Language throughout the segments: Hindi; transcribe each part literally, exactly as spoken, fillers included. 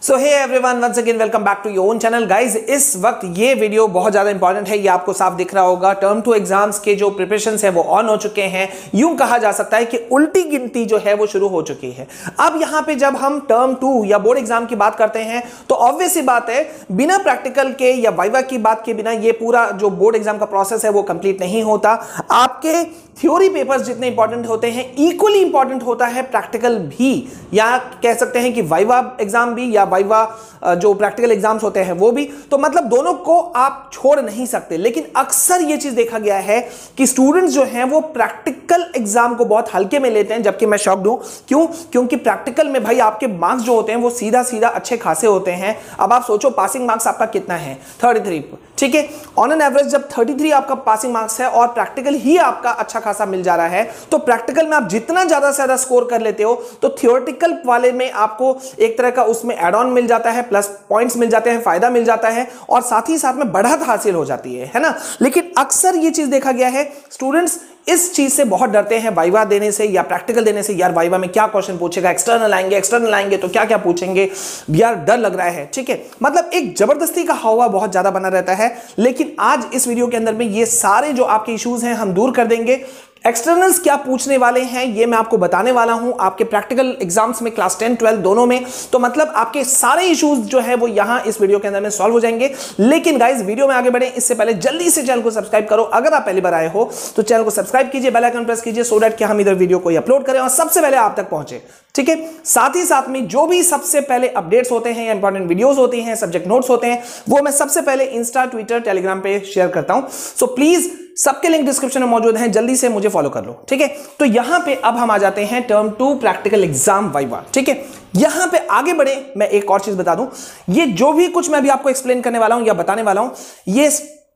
So hey everyone, once again welcome back to your own channel guys. इस वक्त ये वीडियो बहुत ज्यादा इंपॉर्टेंट है, ये आपको साफ दिख रहा होगा। टर्म टू एग्जाम्स के जो प्रिपरेशंस है वो ऑन हो चुके हैं। यूं कहा जा सकता है कि उल्टी गिनती जो है वो शुरू हो चुकी है। अब यहां पे जब हम टर्म टू या बोर्ड एग्जाम की बात करते हैं तो ऑब्वियस सी बात है, बिना प्रैक्टिकल के या वाइवा की बात के बिना ये पूरा जो बोर्ड एग्जाम का प्रोसेस है वो कंप्लीट नहीं होता। आपके थ्योरी पेपर्स जितने इंपॉर्टेंट होते हैं, इक्वली इंपॉर्टेंट होता है प्रैक्टिकल भी, या कह सकते हैं कि वाइवा एग्जाम भी या वाइवा जो प्रैक्टिकल एग्जाम्स होते हैं वो भी। तो मतलब दोनों को आप छोड़ नहीं सकते। लेकिन अक्सर ये चीज देखा गया है कि स्टूडेंट्स जो हैं वो प्रैक्टिकल एग्जाम को बहुत हल्के में लेते हैं, जबकि मैं शॉक्ड हूं। क्यों? क्योंकि प्रैक्टिकल में भाई आपके मार्क्स जो होते हैं वो सीधा सीधा अच्छे खासे होते हैं। अब आप सोचो पासिंग मार्क्स आपका कितना है, तैंतीस, ठीक है। ऑन एन एवरेज जब तैंतीस आपका पासिंग मार्क्स है और प्रैक्टिकल ही आपका अच्छा खासा मिल जा रहा है, तो प्रैक्टिकल में आप जितना ज्यादा से ज्यादा स्कोर कर लेते हो तो थियोरेटिकल वाले में आपको एक तरह का उसमें एड ऑन मिल जाता है, प्लस पॉइंट्स मिल जाते हैं, फायदा मिल जाता है और साथ ही साथ में बढ़त हासिल हो जाती है, है ना। लेकिन अक्सर ये चीज देखा गया है, स्टूडेंट्स इस चीज से बहुत डरते हैं वाइवा देने से या प्रैक्टिकल देने से। यार वाइवा में क्या क्वेश्चन पूछेगा, एक्सटर्नल आएंगे एक्सटर्नल आएंगे तो क्या क्या पूछेंगे, यार डर लग रहा है, ठीक है। मतलब एक जबरदस्ती का हवा बहुत ज्यादा बना रहता है। लेकिन आज इस वीडियो के अंदर में ये सारे जो आपके इश्यूज हैं हम दूर कर देंगे। एक्सटर्नल्स क्या पूछने वाले हैं ये मैं आपको बताने वाला हूं आपके प्रैक्टिकल एग्जाम्स में, क्लास टेन ट्वेल्व दोनों में। तो मतलब आपके सारे इश्यूज जो है वो यहां इस वीडियो के अंदर में सॉल्व हो जाएंगे। लेकिन गाइस वीडियो में आगे बढ़े इससे पहले जल्दी से चैनल को सब्सक्राइब करो। अगर आप पहली बार आए हो तो चैनल को सब्सक्राइब कीजिए, बेल आइकन प्रेस कीजिए, सो दैट कि हम इधर वीडियो को अपलोड करें और सबसे पहले आप तक पहुंचे, ठीक है। साथ ही साथ में जो भी सबसे पहले अपडेट्स होते हैं या इंपॉर्टेंट वीडियोस होती हैं, सब्जेक्ट नोट्स होते हैं, वो मैं सबसे पहले इंस्टा, ट्विटर, टेलीग्राम पे शेयर करता हूं। सो प्लीज सबके लिंक डिस्क्रिप्शन में मौजूद हैं, जल्दी से मुझे फॉलो कर लो, ठीक है। तो यहां पे अब हम आ जाते हैं term two practical exam viva, ठीक है। यहां पे आगे बढ़े मैं एक और चीज बता दूं, ये जो भी कुछ मैं अभी आपको एक्सप्लेन करने वाला हूं या बताने वाला हूं, ये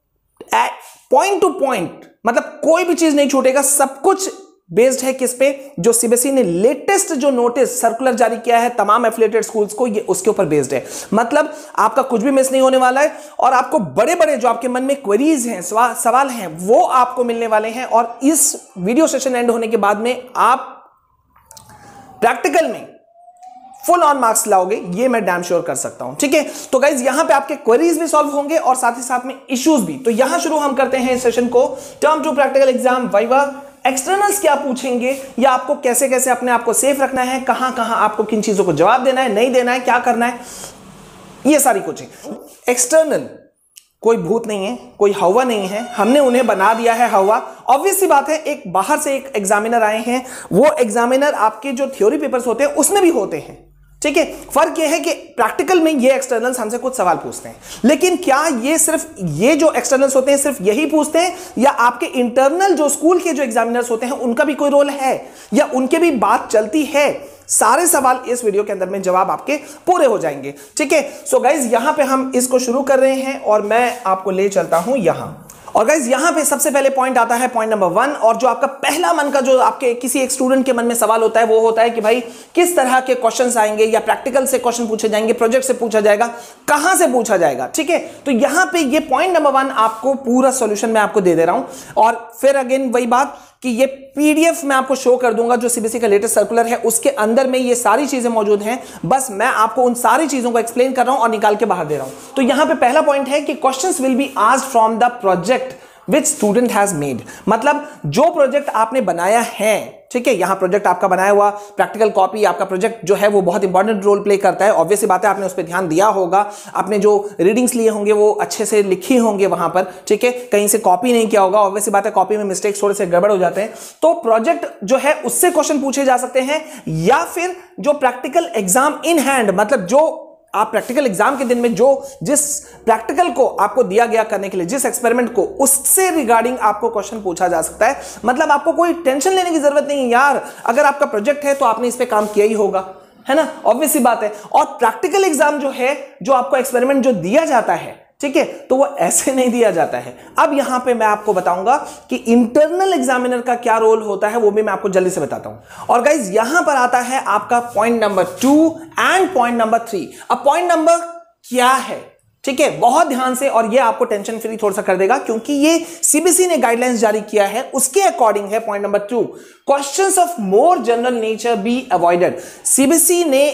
पॉइंट टू पॉइंट, मतलब कोई भी चीज नहीं छूटेगा। सब कुछ बेस्ड है किस पे? जो सीबीएसई ने लेटेस्ट जो नोटिस सर्कुलर जारी किया है तमाम एफिलिएटेड स्कूल्स को, ये उसके ऊपर बेस्ड है। मतलब आपका कुछ भी मिस नहीं होने वाला है और आपको बड़े बड़े जो आपके मन में क्वेरीज हैं, सवाल सवाल हैं, वो आपको मिलने वाले हैं। और इस वीडियो सेशन एंड होने के बाद में आप प्रैक्टिकल में फुल ऑन मार्क्स लाओगे, ये मैं डैम श्योर कर सकता हूं, ठीक है। तो गाइज यहां पे आपके क्वेरीज भी सॉल्व होंगे और साथ ही साथ में इश्यूज भी। तो यहां शुरू हम करते हैं इस सेशन को, term two practical exam viva. Externals क्या पूछेंगे या आपको कैसे कैसे अपने आप को सेफ रखना है, कहां कहां आपको किन चीजों को जवाब देना है, नहीं देना है, क्या करना है, ये सारी कुछ है। एक्सटर्नल कोई भूत नहीं है, कोई हवा नहीं है, हमने उन्हें बना दिया है हवा। ऑब्वियस सी बात है, एक बाहर से एक एग्जामिनर आए हैं, वो एग्जामिनर आपके जो थ्योरी पेपर्स होते हैं उसमें भी होते हैं, ठीक है। फर्क यह है कि प्रैक्टिकल में ये एक्सटर्नल्स हमसे कुछ सवाल पूछते हैं। लेकिन क्या ये सिर्फ ये जो एक्सटर्नल्स होते हैं सिर्फ यही पूछते हैं, या आपके इंटरनल जो स्कूल के जो एग्जामिनर्स होते हैं उनका भी कोई रोल है या उनके भी बात चलती है? सारे सवाल इस वीडियो के अंदर में जवाब आपके पूरे हो जाएंगे, ठीक है। सो गाइज यहां पे हम इसको शुरू कर रहे हैं और मैं आपको ले चलता हूं यहां। और गाइज यहां पे सबसे पहले पॉइंट आता है पॉइंट नंबर वन। और जो आपका पहला मन का जो आपके किसी एक स्टूडेंट के मन में सवाल होता है वो होता है कि भाई किस तरह के क्वेश्चंस आएंगे, या प्रैक्टिकल से क्वेश्चन पूछे जाएंगे, प्रोजेक्ट से पूछा जाएगा, कहां से पूछा जाएगा, ठीक है। तो यहां पे ये पॉइंट नंबर वन आपको पूरा सॉल्यूशन मैं आपको दे दे रहा हूं। और फिर अगेन वही बात कि ये पीडीएफ मैं आपको शो कर दूंगा, जो सीबीएसई का लेटेस्ट सर्कुलर है उसके अंदर में ये सारी चीजें मौजूद हैं। बस मैं आपको उन सारी चीजों को एक्सप्लेन कर रहा हूं और निकाल के बाहर दे रहा हूं। तो यहां पे पहला पॉइंट है कि questions will be asked from the project which student has made. मतलब जो प्रोजेक्ट आपने बनाया है, ठीक है। यहां प्रोजेक्ट आपका बनाया हुआ प्रैक्टिकल कॉपी, आपका प्रोजेक्ट जो है वो बहुत इंपॉर्टेंट रोल प्ले करता है। ऑब्वियस बात है, आपने उस पर ध्यान दिया होगा, आपने जो रीडिंग्स लिए होंगे वो अच्छे से लिखी होंगे वहां पर, ठीक है। कहीं से कॉपी नहीं किया होगा। ऑब्वियस बात है, कॉपी में मिस्टेक्स थोड़े से गड़बड़ हो जाते हैं। तो प्रोजेक्ट जो है उससे क्वेश्चन पूछे जा सकते हैं, या फिर जो प्रैक्टिकल एग्जाम इन हैंड, मतलब जो आप प्रैक्टिकल एग्जाम के दिन में जो जिस प्रैक्टिकल को आपको दिया गया करने के लिए, जिस एक्सपेरिमेंट को, उससे रिगार्डिंग आपको क्वेश्चन पूछा जा सकता है। मतलब आपको कोई टेंशन लेने की जरूरत नहीं है यार, अगर आपका प्रोजेक्ट है तो आपने इस पे काम किया ही होगा, है ना। ऑब्वियस सी बात है। और प्रैक्टिकल एग्जाम जो है, जो आपको एक्सपेरिमेंट जो दिया जाता है, ठीक है, तो वो ऐसे नहीं दिया जाता है। अब यहां पे मैं आपको बताऊंगा कि इंटरनल एग्जामिनर का क्या रोल होता है, वो भी मैं आपको जल्दी से बताता हूं। और गाइज यहां पर आता है आपका point number two and point number three. अब पॉइंट नंबर क्या है, ठीक है, बहुत ध्यान से, और ये आपको टेंशन फ्री थोड़ा सा कर देगा क्योंकि ये सीबीएसई ने गाइडलाइंस जारी किया है, उसके अकॉर्डिंग है। Point number two, questions of more general nature be avoided. CBSE ने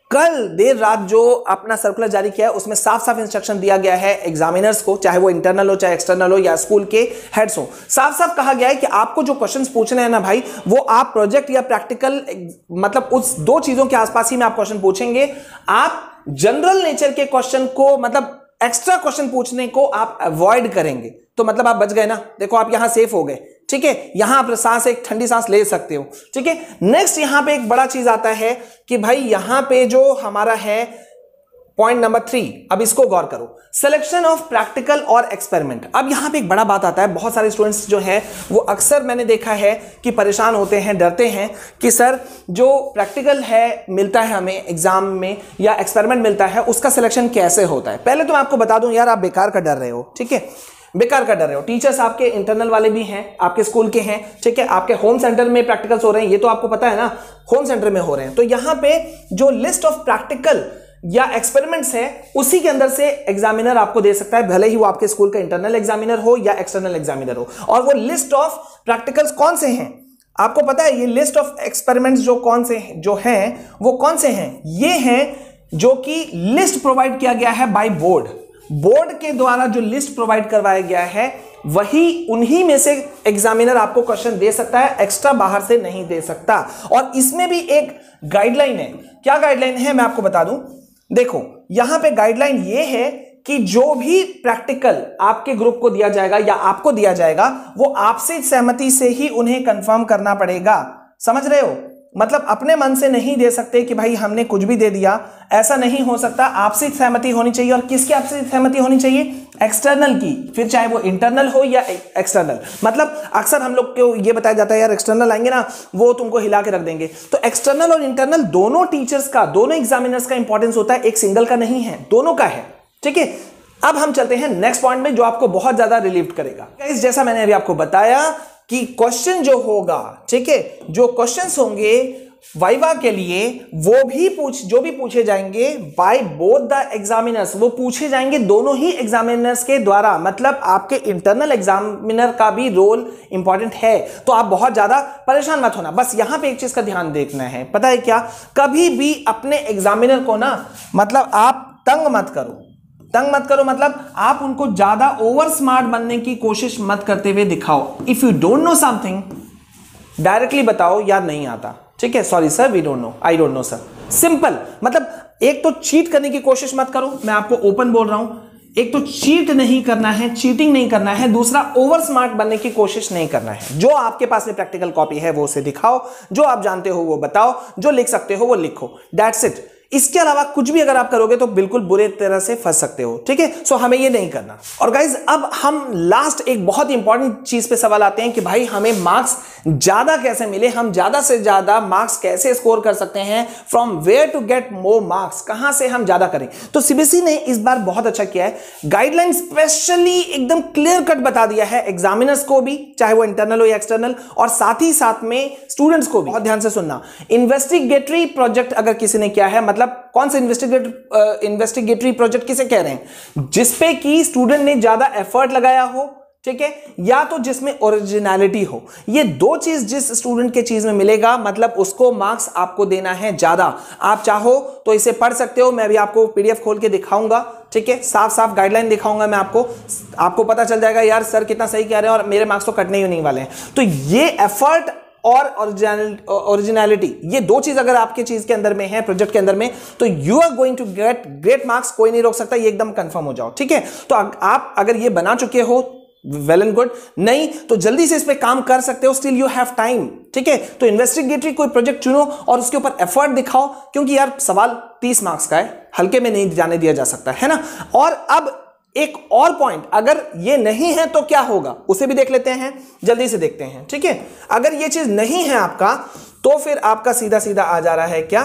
कल देर रात जो अपना सर्कुलर जारी किया है उसमें साफ साफ इंस्ट्रक्शन दिया गया है एग्जामिनर्स को, चाहे वो इंटरनल हो चाहे एक्सटर्नल हो या स्कूल के हेड्स हो, साफ साफ कहा गया है कि आपको जो क्वेश्चंस पूछने हैं ना भाई, वो आप प्रोजेक्ट या प्रैक्टिकल मतलब उस दो चीजों के आसपास ही में आप क्वेश्चन पूछेंगे। आप जनरल नेचर के क्वेश्चन को मतलब एक्स्ट्रा क्वेश्चन पूछने को आप अवॉइड करेंगे, तो मतलब आप बच गए ना। देखो आप यहां सेफ हो गए, ठीक है, यहां आप सांस एक ठंडी सांस ले सकते हो, ठीक है। नेक्स्ट यहां पे एक बड़ा चीज आता है कि भाई यहां पे जो हमारा है पॉइंट नंबर थ्री, अब इसको गौर करो, सिलेक्शन ऑफ प्रैक्टिकल और एक्सपेरिमेंट। अब यहां पे एक बड़ा बात आता है, बहुत सारे स्टूडेंट्स जो है वो अक्सर मैंने देखा है कि परेशान होते हैं, डरते हैं कि सर जो प्रैक्टिकल है मिलता है हमें एग्जाम में या एक्सपेरिमेंट मिलता है उसका सिलेक्शन कैसे होता है। पहले तो मैं आपको बता दूं यार, आप बेकार का डर रहे हो, ठीक है, बेकार का डर रहे हो। टीचर्स आपके इंटरनल वाले भी हैं, आपके स्कूल के हैं, ठीक है, आपके होम सेंटर में प्रैक्टिकल्स हो रहे हैं, ये तो आपको पता है ना, होम सेंटर में हो रहे हैं। तो यहां पे जो लिस्ट ऑफ प्रैक्टिकल या एक्सपेरिमेंट्स है उसी के अंदर से एग्जामिनर आपको दे सकता है, भले ही वो आपके स्कूल का इंटरनल एग्जामिनर हो या एक्सटर्नल एग्जामिनर हो। और वो लिस्ट ऑफ प्रैक्टिकल्स कौन से हैं आपको पता है, ये लिस्ट ऑफ एक्सपेरिमेंट्स जो कौन से जो हैं वो कौन से हैं, ये हैं जो कि लिस्ट प्रोवाइड किया गया है बाय बोर्ड। बोर्ड के द्वारा जो लिस्ट प्रोवाइड करवाया गया है वही उन्हीं में से एग्जामिनर आपको क्वेश्चन दे सकता है, एक्स्ट्रा बाहर से नहीं दे सकता। और इसमें भी एक गाइडलाइन है, क्या गाइडलाइन है मैं आपको बता दूं। देखो यहां पे गाइडलाइन ये है कि जो भी प्रैक्टिकल आपके ग्रुप को दिया जाएगा या आपको दिया जाएगा वो आपसे सहमति से ही उन्हें कंफर्म करना पड़ेगा, समझ रहे हो। मतलब अपने मन से नहीं दे सकते कि भाई हमने कुछ भी दे दिया, ऐसा नहीं हो सकता, आपसे सहमति होनी चाहिए। और किसकी आपसे सहमति होनी चाहिए, एक्सटर्नल की, फिर चाहे वो इंटरनल हो या एक्सटर्नल। मतलब अक्सर हम लोग को ये बताया जाता है यार एक्सटर्नल आएंगे ना वो तुमको हिला के रख देंगे, तो एक्सटर्नल और इंटरनल दोनों टीचर्स का, दोनों एग्जामिनर्स का इंपॉर्टेंस होता है, एक सिंगल का नहीं है, दोनों का है, ठीक है। अब हम चलते हैं नेक्स्ट पॉइंट में जो आपको बहुत ज्यादा रिलीव करेगा। गाइस जैसा मैंने अभी आपको बताया कि क्वेश्चन जो होगा, ठीक है, जो क्वेश्चंस होंगे वाइवा के लिए वो भी पूछ जो भी पूछे जाएंगे बाय बोथ द एग्जामिनर्स, वो पूछे जाएंगे दोनों ही एग्जामिनर्स के द्वारा। मतलब आपके इंटरनल एग्जामिनर का भी रोल इंपॉर्टेंट है, तो आप बहुत ज्यादा परेशान मत होना। बस यहां पे एक चीज का ध्यान देखना है, पता है क्या, कभी भी अपने एग्जामिनर को ना मतलब आप तंग मत करो, तंग मत करो मतलब आप उनको ज्यादा ओवर स्मार्ट बनने की कोशिश मत करते हुए दिखाओ। If you don't know something directly बताओ यार नहीं आता, ठीक है, sorry sir we don't know, I don't know sir, simple. मतलब एक तो चीट करने की कोशिश मत करो, मैं आपको ओपन बोल रहा हूं, एक तो चीट नहीं करना है, चीटिंग नहीं करना है, दूसरा ओवर स्मार्ट बनने की कोशिश नहीं करना है। जो आपके पास में प्रैक्टिकल कॉपी है वो उसे दिखाओ, जो आप जानते हो वो बताओ, जो लिख सकते हो वो लिखो, दैट्स इट। इसके अलावा कुछ भी अगर आप करोगे तो बिल्कुल बुरे तरह से फंस सकते हो, ठीक है। सो हमें ये नहीं करना। और गाइज अब हम लास्ट एक बहुत इंपॉर्टेंट चीज पे सवाल आते हैं कि भाई हमें मार्क्स ज्यादा कैसे मिले, हम ज्यादा से ज्यादा मार्क्स कैसे स्कोर कर सकते हैं, from where to get more marks, कहां से हम ज्यादा करें। तो सीबीएसई ने इस बार बहुत अच्छा किया है, गाइडलाइन स्पेशली एकदम क्लियर कट बता दिया है एग्जामिनर्स को भी, चाहे वो इंटरनल हो या एक्सटर्नल, और साथ ही साथ में स्टूडेंट्स को भी। बहुत ध्यान से सुनना, इन्वेस्टिगेटरी प्रोजेक्ट अगर किसी ने किया है, मतलब कौन सा इन्वेस्टिगेट इन्वेस्टिगेटरी प्रोजेक्ट किसे कह रहे हैं, जिसपे कि स्टूडेंट ने ज्यादा एफर्ट लगाया हो, ठीक है, या तो जिसमें ओरिजिनलिटी हो। ये दो चीज जिस स्टूडेंट के चीज में मिलेगा मतलब उसको मार्क्स आपको देना है ज्यादा। आप चाहो तो इसे पढ़ सकते हो, मैं भी आपको पीडीएफ खोल के दिखाऊंगा, ठीक है, साफ साफ गाइडलाइन दिखाऊंगा मैं आपको, आपको पता चल जाएगा यार सर कितना सही कह रहे हैं और मेरे मार्क्स तो कटने ही नहीं वाले हैं। तो ये एफर्ट और ओरिजिनलिटी, ये दो चीज अगर आपके चीज के अंदर में है, प्रोजेक्ट के अंदर में, तो you are going to get great marks, कोई नहीं रोक सकता, ये एकदम कंफर्म हो जाओ, ठीक है। तो आप अगर ये बना चुके हो वेल एंड गुड, नहीं तो जल्दी से इस पे काम कर सकते हो, स्टिल यू हैव टाइम, ठीक है। तो इन्वेस्टिगेटरी कोई प्रोजेक्ट चुनो और उसके ऊपर एफर्ट दिखाओ, क्योंकि यार सवाल तीस मार्क्स का है, हल्के में नहीं जाने दिया जा सकता है ना। और अब एक और पॉइंट, अगर ये नहीं है तो क्या होगा उसे भी देख लेते हैं, जल्दी से देखते हैं, ठीक है। अगर ये चीज नहीं है आपका तो फिर आपका सीधा सीधा आ जा रहा है क्या,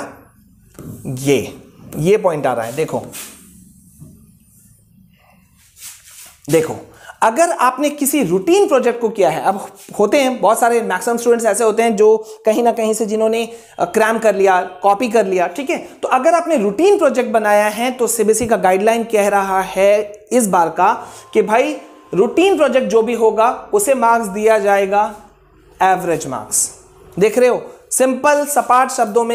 ये ये पॉइंट आ रहा है। देखो देखो अगर आपने किसी रूटीन प्रोजेक्ट को किया है, अब होते हैं बहुत सारे मैक्सिमम स्टूडेंट्स ऐसे होते हैं जो कहीं ना कहीं से जिन्होंने क्रैम कर लिया, कॉपी कर लिया, ठीक है। तो अगर आपने रूटीन प्रोजेक्ट बनाया है तो सीबीएसई का गाइडलाइन कह रहा है इस बार का कि भाई रूटीन प्रोजेक्ट जो भी होगा उसे मार्क्स दिया जाएगा एवरेज मार्क्स। देख रहे हो, सिंपल सपाट शब्दों में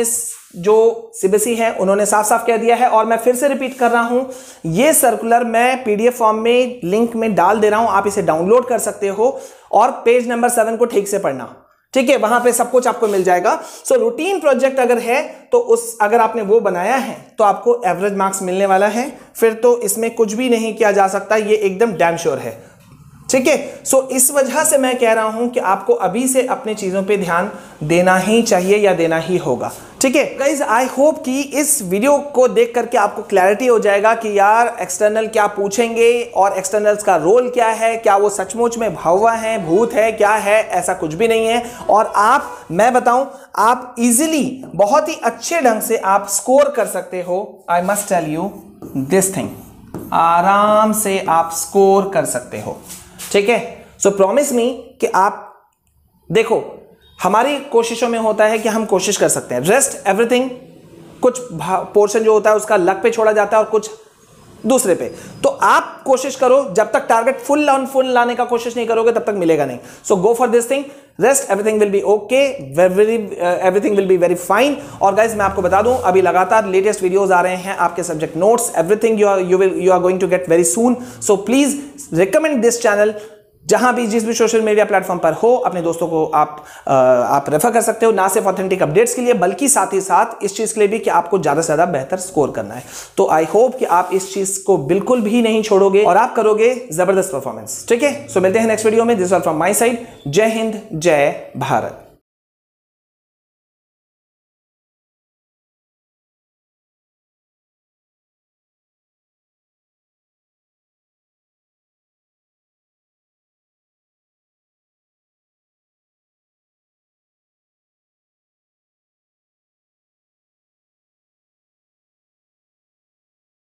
जो सीबीएसई है उन्होंने साफ साफ कह दिया है, और मैं फिर से रिपीट कर रहा हूं, ये सर्कुलर मैं पीडीएफ फॉर्म में लिंक में डाल दे रहा हूं, आप इसे डाउनलोड कर सकते हो और पेज नंबर सेवन को ठीक से पढ़ना, ठीक है, वहां पे सब कुछ आपको मिल जाएगा। सो रूटीन प्रोजेक्ट अगर है तो उस अगर आपने वो बनाया है तो आपको एवरेज मार्क्स मिलने वाला है, फिर तो इसमें कुछ भी नहीं किया जा सकता, ये एकदम डैम श्योर है, ठीक है। सो इस वजह से मैं कह रहा हूं कि आपको अभी से अपनी चीजों पे ध्यान देना ही चाहिए या देना ही होगा, ठीक है गाइज। आई होप कि इस वीडियो को देख करके आपको क्लैरिटी हो जाएगा कि यार एक्सटर्नल क्या पूछेंगे और एक्सटर्नल्स का रोल क्या है, क्या वो सचमुच में भौवा है, भूत है, क्या है, ऐसा कुछ भी नहीं है। और आप, मैं बताऊं, आप इजीली बहुत ही अच्छे ढंग से आप स्कोर कर सकते हो। I must tell you this thing, आराम से आप स्कोर कर सकते हो, ठीक है। सो प्रॉमिस मी कि आप देखो, हमारी कोशिशों में होता है कि हम कोशिश कर सकते हैं, रेस्ट एवरीथिंग, कुछ पोर्शन जो होता है उसका लक पे छोड़ा जाता है और कुछ दूसरे पे। तो आप कोशिश करो, जब तक टारगेट फुल ऑन फुल लाने का कोशिश नहीं करोगे तब तक मिलेगा नहीं। So go for this thing, rest everything will be okay, everything will be very fine. और गाइज मैं आपको बता दूं, अभी लगातार लेटेस्ट वीडियोस आ रहे हैं, आपके subject notes, everything you are you will you are going to get very soon. So please recommend this channel, जहां भी जिस भी सोशल मीडिया प्लेटफॉर्म पर हो, अपने दोस्तों को आप आ, आप रेफर कर सकते हो, ना सिर्फ ऑथेंटिक अपडेट्स के लिए बल्कि साथ ही साथ इस चीज के लिए भी कि आपको ज्यादा से ज्यादा बेहतर स्कोर करना है। तो आई होप कि आप इस चीज को बिल्कुल भी नहीं छोड़ोगे और आप करोगे जबरदस्त परफॉर्मेंस, ठीक है। सो मिलते हैं नेक्स्ट वीडियो में। This all from my side. जय हिंद, जय भारत।